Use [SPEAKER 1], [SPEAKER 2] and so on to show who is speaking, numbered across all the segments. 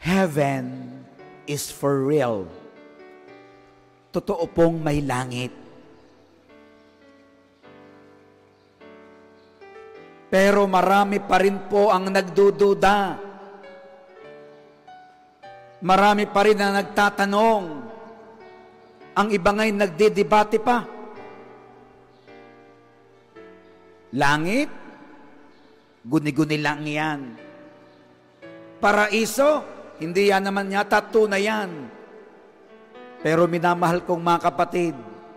[SPEAKER 1] Heaven is for real. Totoo pong may langit. Pero marami pa rin po ang nagdududa. Marami pa rin ang nagtatanong. Ang iba nga'y nagdidebate pa. Langit? Guni-guni lang yan. Paraiso? Hindi yan naman yata tunay yan. Pero minamahal kong mga kapatid,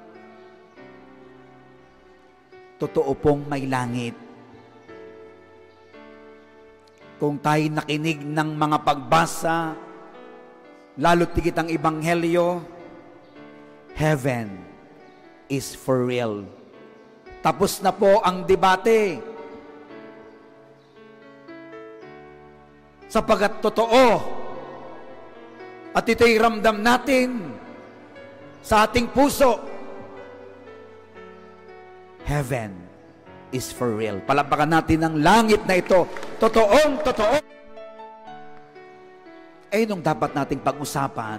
[SPEAKER 1] totoo pong may langit. Kung tayo nakinig ng mga pagbasa, lalo't tigit ang Ebanghelyo, heaven is for real. Tapos na po ang debate. Sapagat totoo, at ito'y ramdam natin sa ating puso, heaven is for real. Palapakan natin ang langit na ito. Totoong totoo. Nung dapat nating pag-usapan,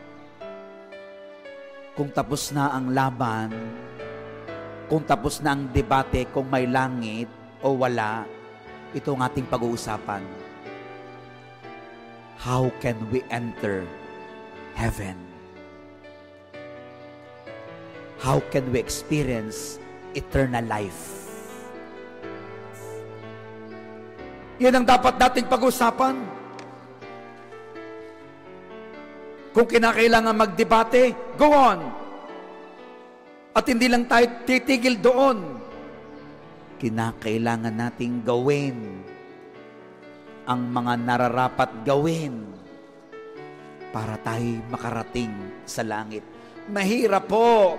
[SPEAKER 1] kung tapos na ang laban, kung tapos na ang debate, kung may langit o wala, ito ang ating pag-uusapan. How can we enter heaven? How can we experience eternal life? Yan ang dapat nating pag-usapan. Kung kinakailangan magdebate, go on. At hindi lang tayo titigil doon. Kinakailangan nating gawin ang mga nararapat gawin para tayo makarating sa langit. Mahirap po.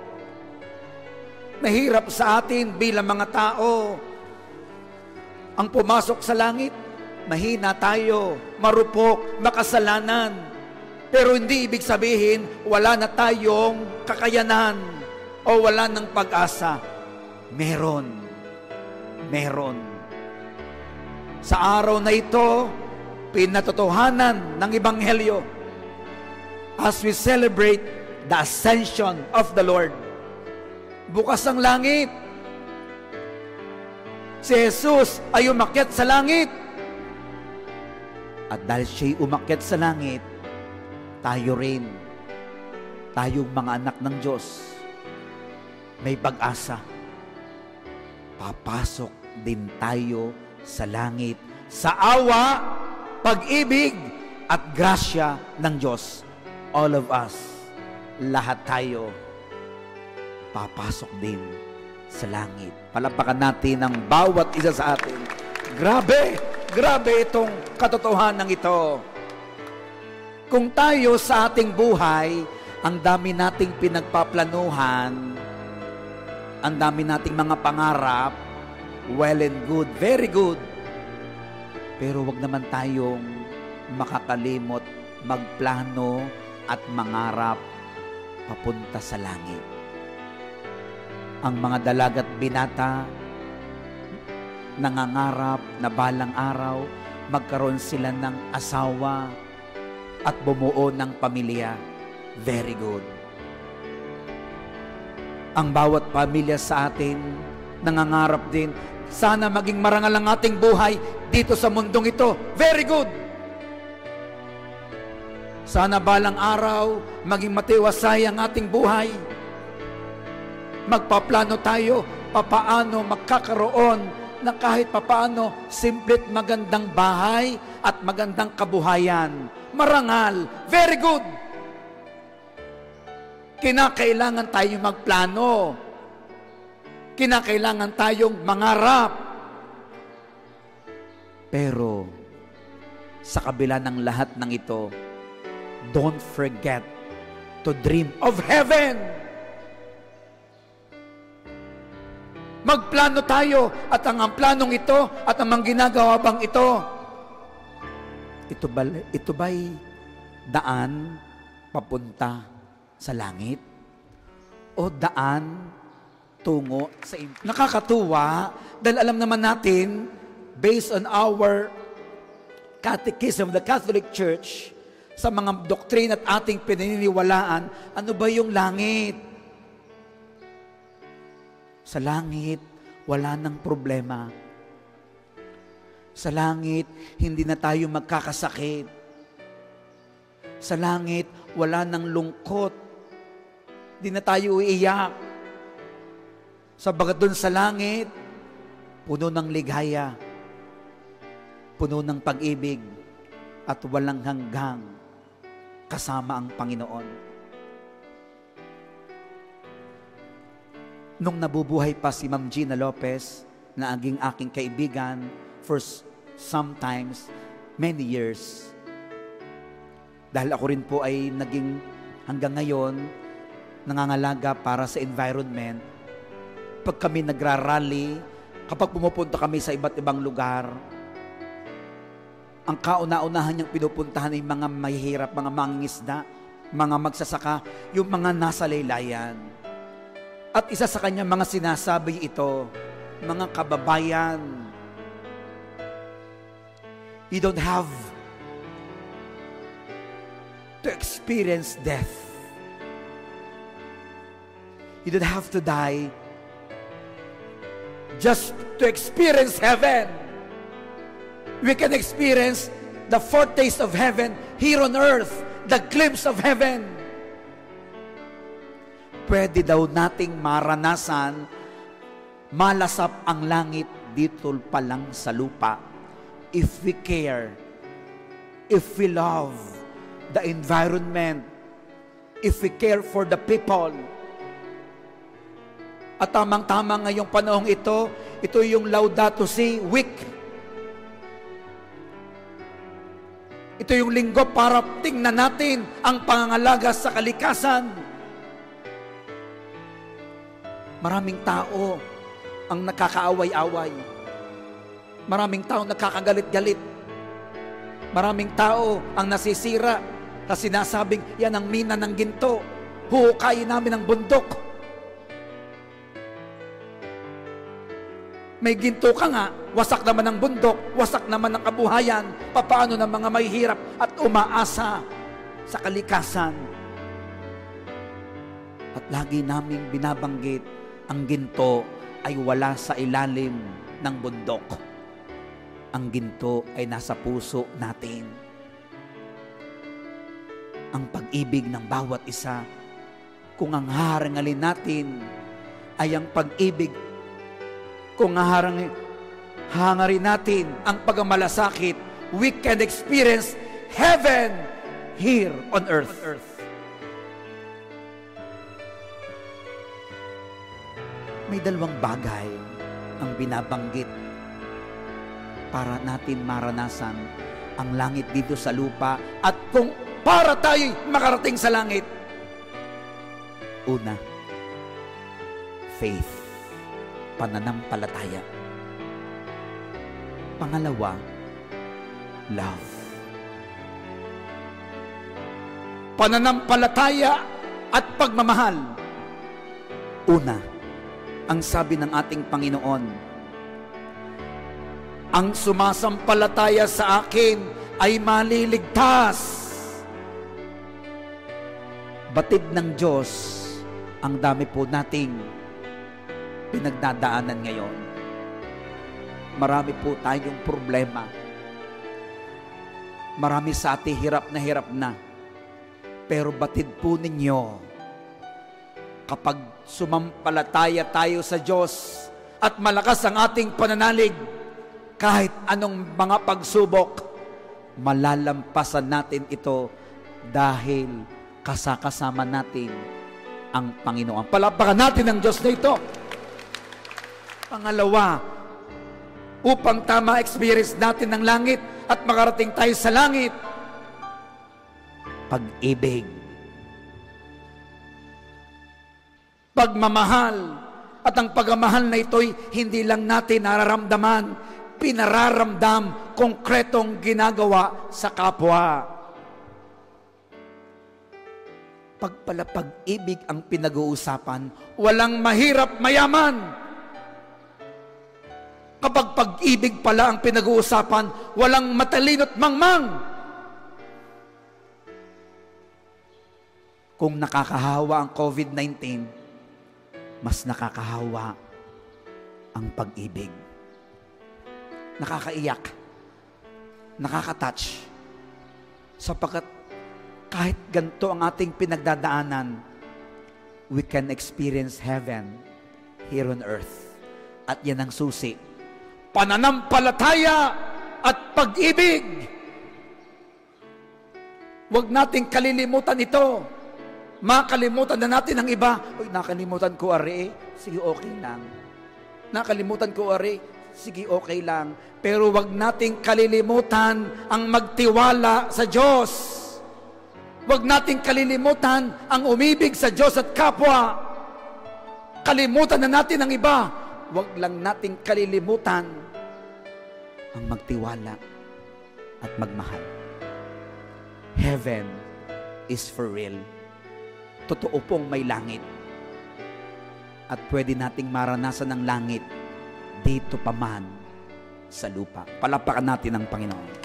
[SPEAKER 1] Mahirap sa atin bilang mga tao ang pumasok sa langit. Mahina tayo, marupok, makasalanan. Pero hindi ibig sabihin wala na tayong kakayanan o wala ng pag-asa. Meron. Sa araw na ito, pinatotohanan ng Ebanghelyo as we celebrate the ascension of the Lord. Bukas ang langit. Si Jesus ay umakyat sa langit. At dahil siya'y umakyat sa langit, tayo rin, tayong mga anak ng Diyos, may pag-asa. Papasok din tayo sa langit sa awa, pag-ibig at grasya ng Diyos. All of us, lahat tayo, papasok din sa langit. Palapakan natin ang bawat isa sa atin. Grabe itong katotohanan ito. Kung tayo sa ating buhay, ang dami nating pinagpaplanuhan, ang dami nating mga pangarap, well and good, very good. Pero wag naman tayong makakalimot, magplano at mangarap papunta sa langit. Ang mga dalagat binata, nangangarap na balang araw, magkaroon sila ng asawa at bumuo ng pamilya. Very good. Ang bawat pamilya sa atin, nangangarap din, sana maging marangal ang ating buhay dito sa mundong ito. Very good. Sana balang araw, maging matiwasay ang ating buhay. Magpaplano tayo, papaano magkakaroon na kahit papaano, simpli't magandang bahay at magandang kabuhayan. Marangal. Very good. Kinakailangan tayong magplano. Kinakailangan tayong mangarap. Pero, sa kabila ng lahat ng ito, don't forget to dream of heaven. Magplano tayo at ang planong ito at ang mga ginagawa bang ito ba'y daan papunta sa langit? O daan tungo sa Nakakatuwa dahil alam naman natin, based on our Catechism of the Catholic Church, sa mga doktrina at ating pinaniniwalaan, ano ba yung langit? Sa langit, wala nang problema. Sa langit, hindi na tayo magkakasakit. Sa langit, wala nang lungkot. Hindi na tayo iiyak. Sabagat dun sa langit, puno ng ligaya, puno ng pag-ibig, at walang hanggang kasama ang Panginoon. Nung nabubuhay pa si Ma'am Gina Lopez, na aking kaibigan for sometimes many years, dahil ako rin po ay naging hanggang ngayon nangangalaga para sa environment. Pag kami nagrarally, kapag pumupunta kami sa iba't ibang lugar, ang kauna-unahan niyang pinupuntahan ay mga mahihirap, mga mangingisda, mga magsasaka, yung mga nasa laylayan. At isa sa kanya mga sinasabi ito, mga kababayan, you don't have to experience death. You don't have to die just to experience heaven. We can experience the foretaste of heaven here on earth, the glimpse of heaven. Pwede daw nating maranasan, malasap ang langit dito pa lang sa lupa. If we care, if we love the environment, if we care for the people. At tamang-tama ngayong panahong ito yung Laudato Si week. Ito yung linggo para tingnan natin ang pangangalaga sa kalikasan. Maraming tao ang nakakaaway-away. Maraming tao nakakagalit-galit. Maraming tao ang nasisira sa sinasabing yan ang mina ng ginto. Huhukayin namin ang bundok. May ginto ka nga, wasak naman ang bundok, wasak naman ang kabuhayan. Papaano ng mga mahihirap at umaasa sa kalikasan? At lagi naming binabanggit, ang ginto ay wala sa ilalim ng bundok. Ang ginto ay nasa puso natin. Ang pag-ibig ng bawat isa, kung ang harangalin natin ay ang pag-ibig, kung hangarin natin ang pagmamalasakit, we can experience heaven here on earth. May dalawang bagay ang binabanggit para natin maranasan ang langit dito sa lupa at kung para tayo'y makarating sa langit. Una, faith. Pananampalataya. Pangalawa, love. Pananampalataya at pagmamahal. Una, ang sabi ng ating Panginoon, ang sumasampalataya sa akin ay maliligtas. Batid ng Diyos, ang dami po nating pinagdadaanan ngayon. Marami po tayong problema. Marami sa atin hirap na. Pero batid po ninyo, kapag sumampalataya tayo sa Diyos at malakas ang ating pananalig, kahit anong mga pagsubok, malalampasan natin ito dahil kasama natin ang Panginoon. Palapakan natin ang Diyos na ito. Pangalawa, upang tama experience natin ng langit at makarating tayo sa langit, pag-ibig, pagmamahal. At ang pagmamahal na ito'y hindi lang natin nararamdaman, pinararamdam, konkretong ginagawa sa kapwa. Pag-ibig ang pinag-uusapan, walang mahirap mayaman. Kapag pag-ibig pala ang pinag-uusapan, walang matalino't mangmang. Kung nakakahawa ang COVID-19, mas nakakahawa ang pag-ibig. Nakakaiyak, nakakatouch, sapagkat kahit ganito ang ating pinagdadaanan, we can experience heaven here on earth. At yan ang susi. Pananampalataya at pag-ibig. Huwag nating kalilimutan ito. Makalimutan na natin ang iba. Uy, nakalimutan ko ari, sige okay lang. Nakalimutan ko ari, sige okay lang. Pero huwag nating kalilimutan ang magtiwala sa Diyos. Huwag nating kalilimutan ang umibig sa Diyos at kapwa. Kalimutan na natin ang iba. Huwag lang nating kalilimutan ang magtiwala at magmahal. Heaven is for real. Totoo pong may langit. At pwede nating maranasan ang langit dito pa man sa lupa. Palapakan natin ang Panginoon.